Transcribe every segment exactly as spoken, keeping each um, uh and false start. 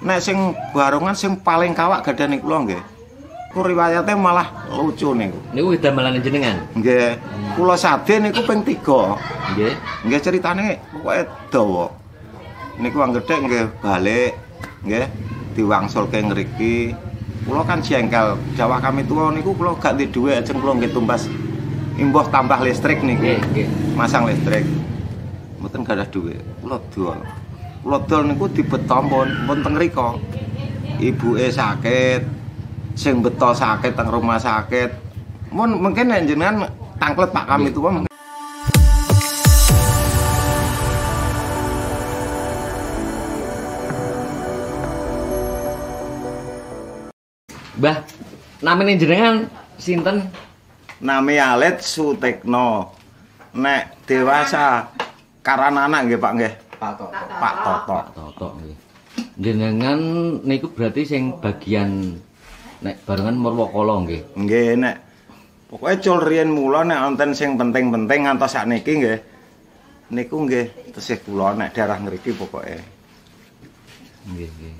nek sing barongan sing paling kawak gadane kula nggih. Ku riwayate malah lucu niku. Niku damelan jenengan. Nggih. Kula sadhe niku ping tiga. Nggih. Nggih ceritane pokoke dawa. Niku anggethik nggih balik nggih diwangsulke ngriki. Kula kan jengkel, jawah kami tua niku kula gak ndek dhuwit ajeng kula nggih tumbas imbuh tambah listrik niku. Nggih, nggih. Masang listrik. Mboten gadah dhuwit. Kula dol. Kula dol niku dibeto pun pun teng mriko. Ibuke sakit, sing beto sakit teng rumah sakit. Mun mungkin nek jenengan tangklet Pak kami tua. Mbah, namanya jenengan sinten? Nami Alit Sutekno. Nek dewasa karanana nggih Pak nggih. Pak Toto. Pak Toto. Pak Toto nggih. Jenengan niku berarti sing bagian nek barengan Murwakala nggih. Nggih nek pokoke cul riyen mula nek wonten sing penting-penting ngantos sakniki nggih. Niku nggih tesih kula nek daerah ngriki pokoke. Nggih, nggih.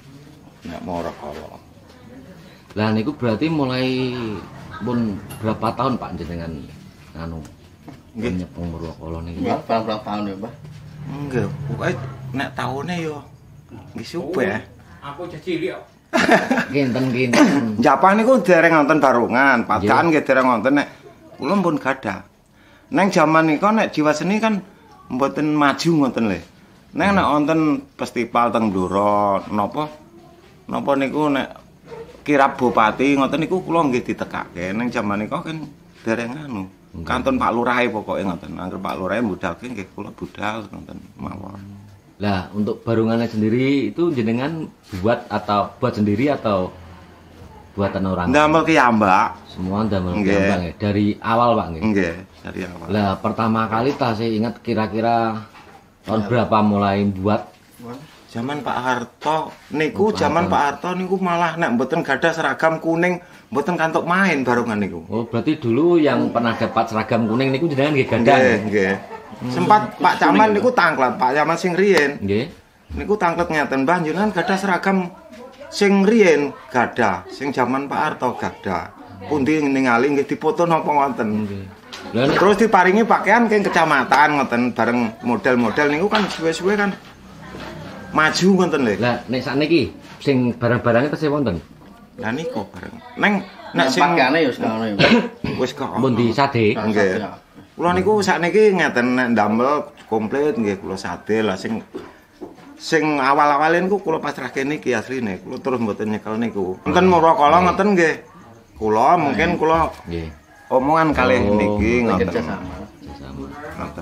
Nek Murwakala. Lah niku berarti mulai pun berapa tahun Pak jenengan anu nggih nyepeng Murwakala niku? Mbah, berapa tahun ya, Mbah? Nggih, pokoke nek taune yo nggih suwe. Aku cilik kok. Kinten-kinten. Japan niku dereng wonten barungan, padahal nggih dereng wonten nek kula pun gadah. Neng jaman niku nek jiwa seni kan mboten maju ngoten lho. Neng nek wonten festival teng Blora napa napa niku nek kirab bupati ngoten niku kula nggih ditekake. Neng jaman niku kan dereng anu. Kanton Pak Lurah pokoke ngoten. Angger Pak Lurah budalke nggih kula budal ngoten mawon. Lah untuk barungannya sendiri itu jenengan buat atau buat sendiri atau buatan orang? Ndamel kiyambak. Semua ndamel kiyambak ya. Dari awal Pak nggih. Nggih, dari awal. Lah pertama kali tak saya ingat kira-kira tahun berapa mulai buat? Zaman Pak Harto niku, zaman Pak Harto niku malah nek mboten gadah seragam kuning, mboten kantuk main barungan niku. Oh, berarti dulu yang pernah dapat seragam kuning niku jenengan nggih gadah. Nggih, nggih. Sempat Pak Caman niku tangklet, Pak Caman sing riyen. Nggih. Niku tangklet ngeten, Mbah jenengan gadah seragam sing riyen gadah, sing zaman Pak Harto gadah. Pundi ningali nggih dipoto napa wonten. Nggih. Terus diparingi pakaian keng kecamatan ngoten bareng model-model niku kan suwe-suwe kan maju ngoten lho. Lah nek sakniki sing barang-barangnya tesih wonten. Lah niku bareng. Neng nek sing pakaiane ya wis ngono ya. Wis kok. Mun disade. Nggih. Kula niku sakniki ngeten nek ndamel komplit nggih kula sade lah sing sing awal-awale niku kula pasrahke niki asline. Kula terus mboten nyekel niku. Enten Murwakala ngoten nggih. Kula mungkin kula Nggih. omongan kalih niki ngoten. Kerjasama. Ngoten.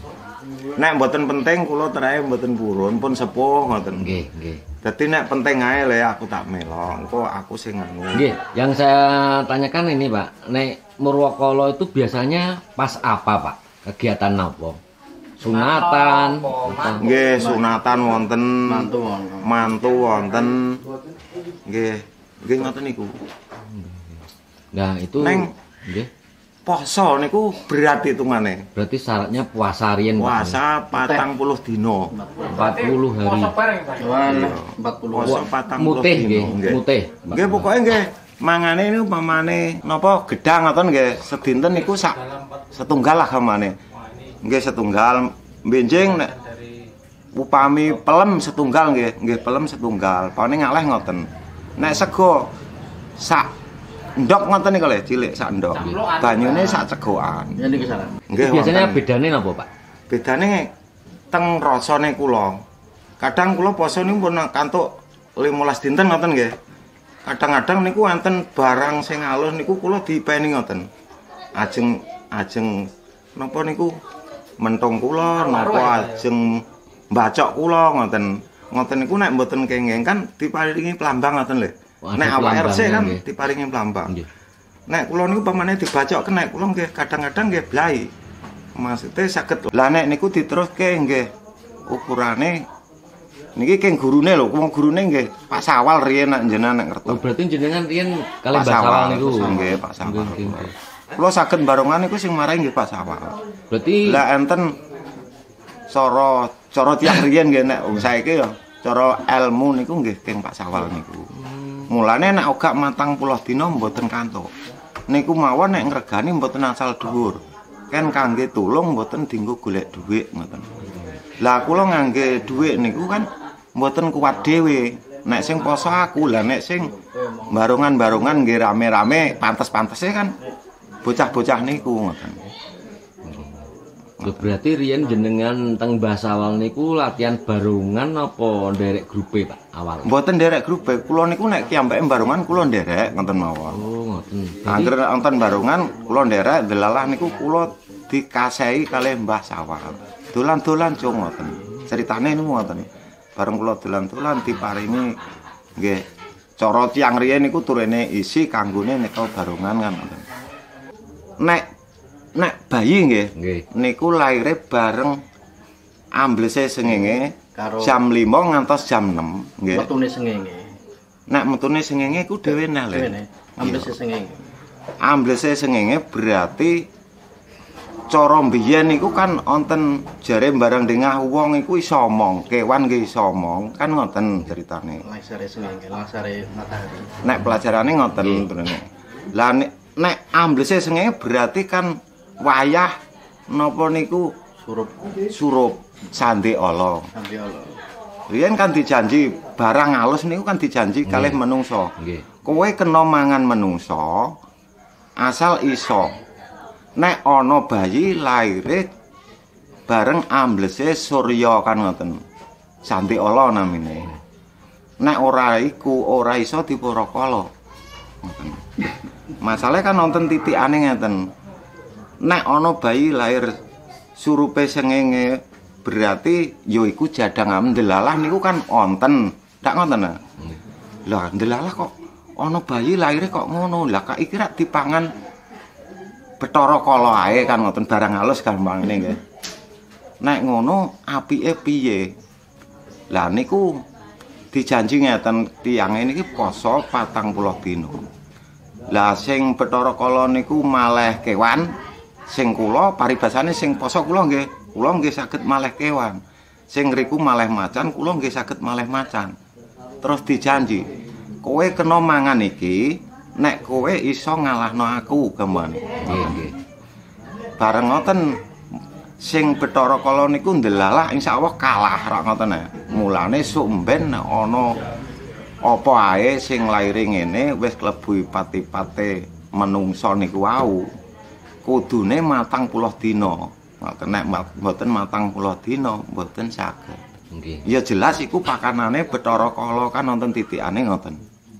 Nek mboten penting kula terae mboten purun pun sepuh ngoten. Nggih, nggih. Dadi nek penting ae le aku tak melo. Engko aku sing anu. Nggih, yang saya tanyakan ini Pak, nek Murwakala itu biasanya pas apa Pak? Kegiatan apa? Sunatan. Nggih, sunatan wonten, Mantu wonten. mantu wonten. Nggih, nggih ngoten niku. Nah, itu Neng. nggih. Poso niku berat hitungane. Berarti syaratnya puasa harian Pak. Puasa patang puluh dino. empat puluh hari. Cuman empat puluh. Poso patang puluh Mutih nggih, dino. mutih. Nggih pokoke nggih mangane niku pamane napa gedang ngoten nggih sedinten niku sak setunggal lah gamane. Nggih setunggal benjing nek upami pelem setunggal nggih, nggih pelem setunggal. Paling ngaleh ngoten. Nek sego sak ndok ngoten niku lho cilik sak ndok. Banyune sak cegokan. Ya niki salah. Nggih. Biasanya wonten. bedane napa Pak? Bedane teng rasane kula. Kadang kula poso niku pun kantuk limolas dinten ngoten nggih. Kadang-kadang niku wonten barang sing alus niku kula dipeni ngoten. Ajeng ajeng napa niku mentung kula napa ajeng mbacok kula ngoten. Ngoten niku nek mboten kenging kan diparingi plambang ngoten lho. Nek awak R C kan diparingi plambang. Nek kula niku pamane dibacok nek kula nggih kadang-kadang nggih blai. Maksudnya saged. Lah nek niku diteruske nggih ukurane niki keng gurune lho, wong gurune nggih Pak Sawal riyen nek jenengan nek ngertos. Oh, berarti jenengan riyen kali Pak Mbah Sawal niku. Nggih, Pak Sawal. Nggih, nggih. Kula saged barongan niku sing marai nggih Pak Sawal. Berarti Lah enten cara cara tiyang riyen nggih nek saiki ya cara ilmu niku nggih teng Pak Sawal niku. Mulane nek ogak matang puluh dina mboten kantuk. Niku mawon nek ngregani mboten asal dhuwur. Kan kangge tulung mboten dienggo golek dhuwit ngoten. Lah kula ngangge dhuwit niku kan mboten kuat dhewe. Nek sing poso aku, lah nek sing barongan-barongan nggih rame-rame pantes-pantese kan bocah-bocah niku ngoten. Lho berarti riyen jenengan teng Mbah Sawal niku latihan barongan apa nderek grupe Pak awal? Mboten nderek grupe, kula niku nek kiambake barongan kula nderek ngoten mawon. Oh, ngoten. Angger wonten barongan kula nderek delalah niku kula dikasehi kalih Mbah Sawal. Dolan-dolan cung ngoten. Ceritane niku ngoten. Bareng kula dolan-dolan diparingi nggih cara tiyang riyen niku turene isi kanggone nika barongan kan ngoten. Nek nek bayi nggih niku laire bareng amblese sengenge jam lima ngantos jam enam nggih. Metune sengenge. Nek metune sengenge ku dhewe neh lho. Amblese sengenge. Amblese sengenge berarti cara mbiyen niku kan wonten jare barang dengah wong iku iso omong, kewan nggih iso omong, kan ngoten ceritane. Langsare sengenge, langsare matahari. Nek pelajarane ngoten terene. Lah nek, nek amblese sengenge berarti kan wayah napa niku Surup. Surup sande ala. Sande ala. Riyen kan dijanji barang halus niku kan dijanji kalih menungso. Nggih. Kowe kena mangan menungso asal iso. Nek ana bayi laire bareng amblese Surya kan ngoten. Sandi ala namine. Nek ora iku ora iso dipurakala. Ngoten. Masalahe kan wonten titikane ngeten. Nek ana bayi lair surupe sengenge berarti ya iku jadang amdelalah niku kan wonten. Ndak ngoten. Lah ndelalah kok ana bayi laire kok ngono. Lah kak iki rak dipangan Bathara Kala ae kan ngoten barang halus gampangane nggih. Nek ngono apike piye? Lah niku dijanji ngeten tiyange niki poso patang puluh dina. Lah sing Bathara Kala niku maleh kewan, sing kula paribasane sing poso kula nggih, kula nggih saged maleh kewan. Sing ngriku maleh macan, kula nggih saged maleh macan. Terus dijanji, kowe kena mangan iki nek kowe iso ngalahno aku gamane. Nggih, nggih. Bareng ngoten sing Bathara Kala niku ndelalah insyaallah kalah rak ngoten. Mulane sok mben nek ana apa ae sing laire ngene wis klebu ipati-pate menungso niku wau. Kudune matang puluh dina. Ngoten nek mboten matang puluh dina mboten saged. Nggih. Ya jelas iku pakanane Bathara Kala kan wonten titikane ngoten.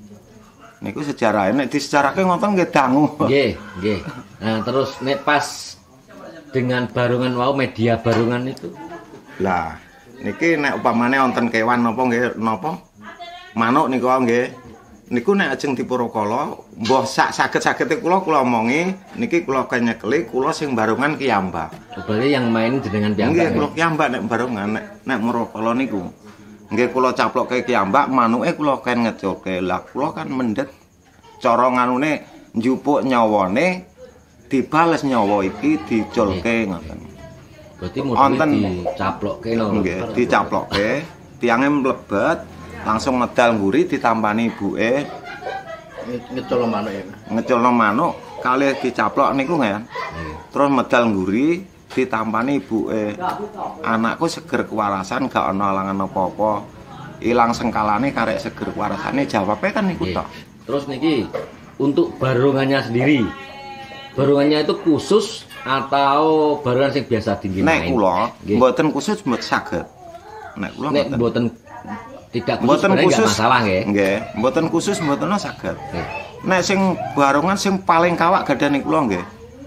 Niku sejarah nek disejarahke ngoten nggih dangu. Nggih, nggih. Nah, terus nek pas dengan barongan wau media barongan itu. Lah, niki nek upamane wonten kewan napa nggih napa? Manuk niku nggih. Niku nek ajeng dipurakala, mbah sak saged-sagede kula kula omongi, niki kula kenyekeli kula sing barongan kiyambak. Berarti yang main jenengan piyambak. Nggih, kula kiyambak nek barongan nek nek murakala niku. Nggih kula caplokke kiyambak, manuke kula ken ngeculke. Lah kula kan mendhet cara nganune njupuk nyawane dibales nyawa iki diculke ngoten. Berarti modele dicaplokke lho. Nggih, dicaplokke, tiange mlebet, langsung medal mburi ditampani ibuke ngeculno manuk ya. Ngeculno manuk kalih dicaplok niku nggih. Terus medal mburi ditampani ibuke. Anakku seger kewarasan gak ana alangan apa-apa. Ilang sengkalane karek seger kewarasane jawabe kan niku tok. Terus niki untuk barongannya sendiri. Barongannya itu khusus atau barongan sing biasa tinggi main? Nek kula mboten khusus mboten saged. Nek kula nek mboten tidak khusus mboten khusus enggak masalah nggih. Nggih, mboten khusus mboten saged. Nek sing barongan sing paling kawak gadane kula nggih.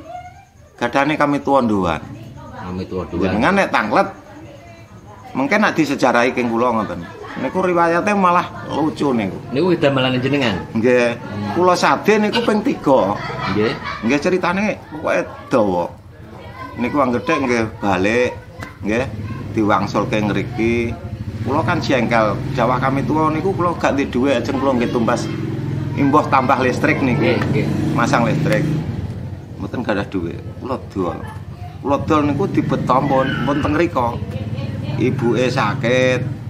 Gadane kami tuwondoan. Kami tuwondoan. Jenengan nek tanglet mungkin nek disejarahi keng kula ngoten. Niku riwayate malah lucu niku. Niku damelan jenengan. Nggih. Kula sadhe niku ping tiga. Nggih. Nggih ceritane pokoke dawa. Niku anggedhek nggih balik nggih diwangsulke ngriki. Kula kan jengkel, Jawa kami tua niku kula gak ndek dhuwit ajeng kula nggih tumbas imbuh tambah listrik niku. Nggih, nggih. Masang listrik. Mboten gadah dhuwit. Kula dol. Kula dol niku dibeto pun pun teng mriko. Ibuke sakit.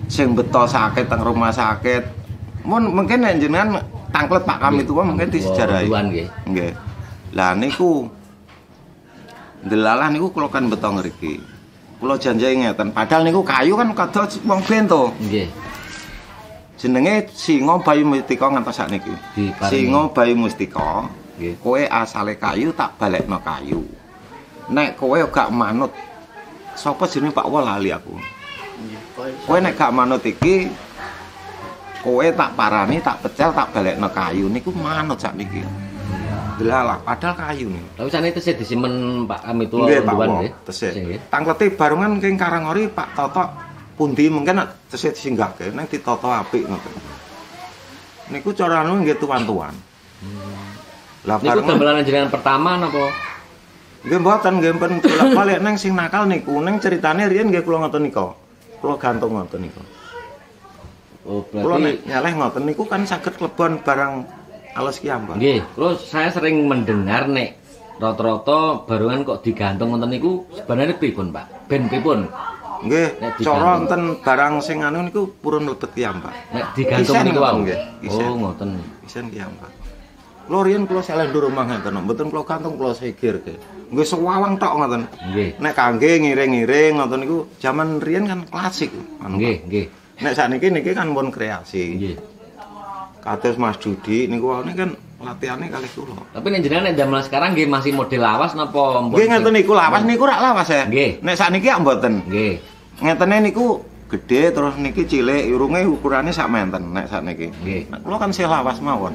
sing beto sakit teng rumah sakit. Mun mungkin nek jenengan tangklet Pak Kami tua mungkin disejarahi. Nggih. Nggih. Lah niku delalah niku kula kan beto ngriki. Kula janji ngeten, padahal niku kayu kan kados wong bento. Nggih. Jenenge Singa Bayu Mustika ngantos sakniki. Singa Bayu Mustika. Nggih. Kowe asale kayu tak balekno kayu. Nek kowe gak manut sapa jenenge Pak Wol lali aku. Kowe nek gak manut iki kowe tak parani, tak pecel, tak balekno kayu niku manut sakniki. Delalah padahal kayu nih. Tapi sana tesih disimpen Pak Kami tua nggih Pak Wol Wol, tesih. Tangklete barengan king Karangori Pak Toto pundi mungkin tesih disinggahke nang ditata apik ngoten. Niku cara anu nggih tuan-tuan. Lah niku damelan jenengan pertama napa? Nggih mboten, nggih pun bolak-balik nang sing nakal niku, nang ceritane riyen nggih kula ngoten nika. Kula gantung ngoten nika. Oh, kula nek berarti nyaleh ngoten niku kan saged klebon barang alus ki ambak. nggih, kula saya sering mendengar nek rata-rata barongan kok digantung ngoten niku sebenarnya pripun, Pak? Ben pripun? Nggih, cara enten barang sing anu niku purun lebet ki ambak. Nek digantung niku wae. Nggih, oh, ngoten. Isen ki ambak. Kula riyen kula saleh ndur omah ngeten, mboten kula gantung kula sikirke. Nggih sewawang tok ngoten. Nggih. Nek kangge ngiring-ngiring ngoten niku jaman riyen kan klasik. Nggih, nggih. Nek sakniki niki kan pun kreasi. Nggih. Kados Mas Dudi niku wae kan latihane kalih kula. Tapi nek jenengan nek zaman sekarang nggih masih model lawas napa Nggih ngeten niku lawas niku rak lawas ya. Nggih. Nek sakniki ya mboten. Nggih. Ngetene niku gede terus niki cilik, urunge ukurane sak menten nek sakniki. Nggih. Nek kula kan sih lawas mawon.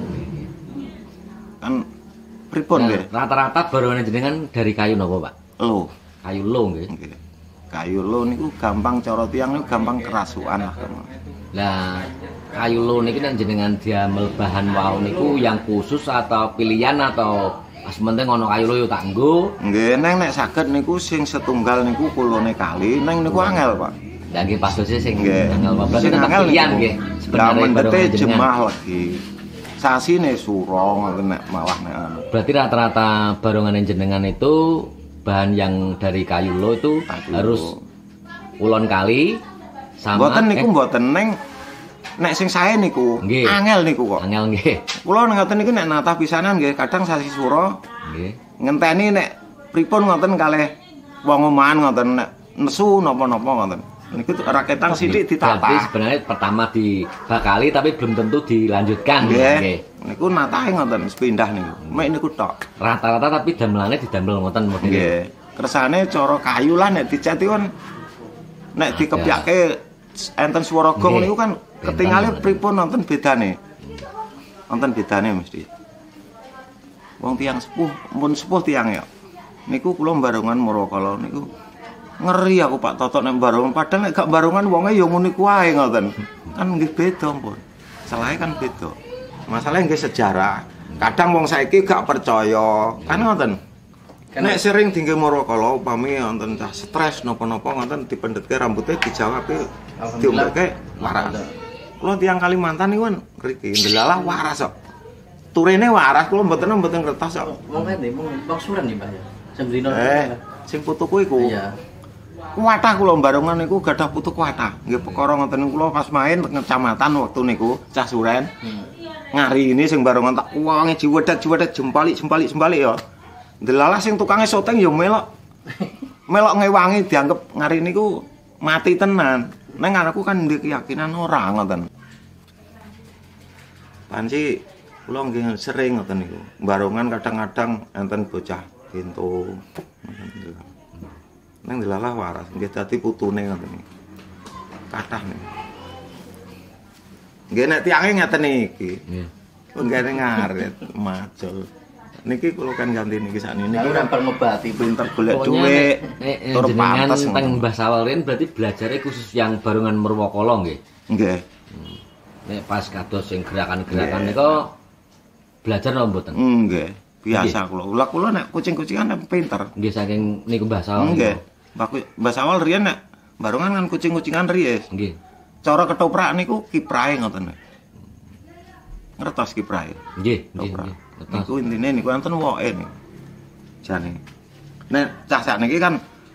Kan pripun nggih? Nah, rata-rata barongan jenengan dari kayu napa, Pak? Lo. Kayu lo nggih. Nggih. Kayu lo niku gampang cara tiyang niku gampang kerasukan lah. Lah, kayu lo niki nek jenengan diamel bahan wau niku yang khusus atau pilihan atau sementing ono kayu lo yo tak nggo. Nggih, neng nek saged niku sing setunggal niku kulone kali, neng niku angel, Pak. Lah nggih pas dose sing Nggih. angel Pak. Berarti Sing tetap angel pilihan niku. nggih. Lah Sebenarnya mendete barongan jenengan. jemah lagi. Sasine suro ngoten nek malah nek anu. Berarti rata-rata barongan jenengan itu bahan yang dari kayu lo itu Kayu harus lo. ulon kali sama Mboten niku eh, mboten neng nek sing sae niku Nggih. angel niku kok. angel nggih. Kula ngoten niku nek natah pisanan nggih kadang sasi suro Nggih. ngenteni nek pripun ngoten kalih wong omahan ngoten nek nesu napa-napa ngoten. Niku raketang sithik Berarti ditata. sebenarnya pertama dibakali tapi belum tentu dilanjutkan. Nggih. Niku natahe ngoten sepindah niku. Mek niku tok. Rata-rata tapi damelane didamel ngoten modelnya. Nggih. Kersane cara kayu lah nek dicat iku kan nek dikepyake enten swara gong Nggih. niku kan ketingale pripun nonton bedane. Nonton bedane mesti. Wong tiyang sepuh, mun sepuh tiyang ya. Niku kula barongan Murakala niku ngeri aku Pak Toto nek barongan padahal nek gak barongan wonge ya ngono iku wae ngoten. Kan nggih beda pun. Salahe kan beda. Masalahnya nggih sejarah. Kadang wong saiki gak percaya. Kan ngoten. Nek sering tinggal Murakala upami wonten cah stres napa-napa ngoten dipendhetke rambutnya dijawabke diombake waras. Kula tiyang Kalimantan niku kan mriki ndelalah waras kok. Turene waras kula mboten mboten kertas kok. Wong kene mung bangsuran nih, Mbak ya. Sembrino. Eh, sing putuku iku. Iya. Kuwatah kula barongan niku gadah putu kuwatah. Nggih perkara ngoten niku kula pas main teng kecamatan waktu niku cah Suren. Hmm. Ngari ini sing barongan tak kuwange jiwedet-jiwedet jempalik-jempalik-jempalik ya. Delalah sing tukange syuting ya melok. Melok ngewangi dianggep ngari niku mati tenan. Neng anakku kan ndek keyakinan ora ngoten. Panci kula nggih sering ngoten niku. Barongan kadang-kadang enten bocah pintu. Neng delalah waras nggih dadi putune ngoten niku. Kathah niku. Nggih nek tiange ngeten iki. Nggih. Nggih ngaret macul. Niki kula kan ganti niki sakniki Niku niki kan ngobati pinter golek Pokoknya dhuwit. nek- nek Tur jenengan pantes teng ngoten. Mbah Sawalrin berarti belajarnya khusus yang barongan Murakala nggih. Nggih. Nek pas kados sing gerakan-gerakan Nggih. niku belajar napa mboten? Nggih. Biasa kula. Ula kula nek kucing-kucingan nek pinter. Nggih saking niku Mbah Sawal. Nggih. Mbah Sawal riyen nek barongan kan kucing-kucingan riye. Nggih. Cara ketoprak niku kiprahe ngoten. Ngertos kiprahe. Nggih, nggih, Ketoprak. nggih. Betul. Niku intine niku enten woke niku. Jane. Nek cah sakniki kan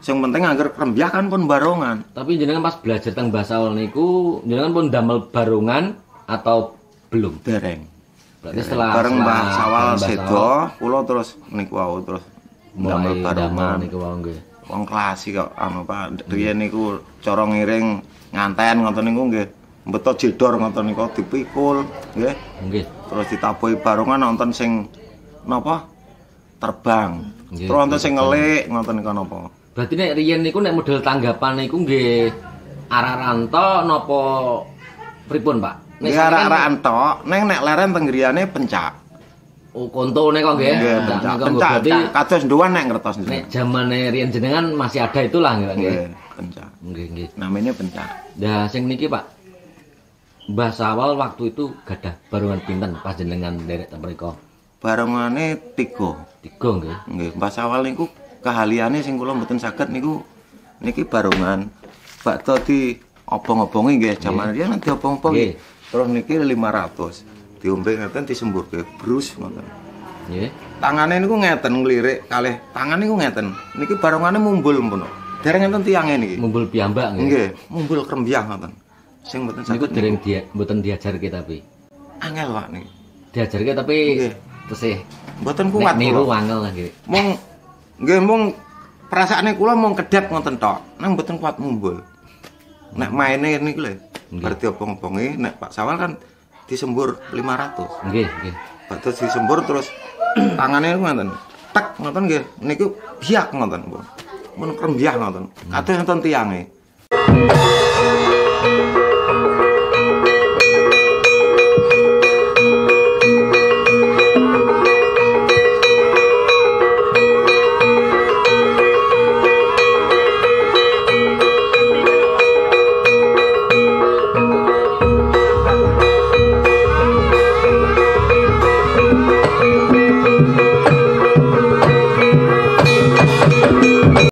Sing penting angger krembyah kan pun barongan. Tapi jenengan pas belajar tentang bahasa awal niku jenengan pun damel barongan atau belum? Dereng. Berarti setelah bareng setelah Mbah Sawal Mbah sedo, kula terus niku wau terus damel mulai damel barongan. niku wau nggih. Wong klasik kok anu Pak. Riyen niku cara ngiring nganten ngoten niku nggih. Mbeto jedor ngoten niku dipikul nggih. Nggih. Terus ditabuhi barongan nonton sing napa? Terbang. Nggih, Terus nonton sing ngelik ngoten niku napa? Berarti nek riyen niku nek model tanggapan niku nggih araranto napa pripun, Pak? Nek sampeyan- arek-arekan tok, ning nek leren teng griyane pencak. Oh, kontone kok nggih. Nggih, Pencak pencak. niku Pencak berarti kados nduwan nek ngertos nek nduwan. zamane riyen jenengan masih ada itulah nggih, Pak, nggih. Nggih, pencak. Nggih, nggih. Namanya pencak. Nah, sing niki, Pak. Mbah Sawal waktu itu gadah barongan pinten pas jenengan nderek ten mriko? Barongane tiga. Tiga nggih. Nggih, Mbah Sawal niku kahaliane sing kula mboten saged niku niki barongan bakto di obong-obongi nggih, jaman riyen diobong-obongi. Nggih. Terus niki lima ratus. Diombe ngeten disemburke brus ngoten. Nggih. Tangane niku ngeten nglirik kalih tangan niku ngeten. Niki barongane mumbul mpono. Dereng enten tiange niki. Mumbul piyambak nggih. Nggih, mumbul krembyah ngoten. Sing mboten Niku saged dereng dia mboten diajarke tapi. angel Pak niki. Diajarke tapi Nggih. tesih Mboten nek kuat niru kula. angel lah nggih. Mung nggih mung perasaane kula mung kedap ngoten tok. Nang mboten kuat mumbul. Nek maine niku lho. Nggih. Berarti obong-obongi nek Pak Sawal kan disembur lima ratus. Nggih, nggih. Bakal disembur terus tangane niku ngoten. Tek ngoten nggih. Niku biak ngoten, Bu. Mun krembyah ngoten. Kados ngoten tiange.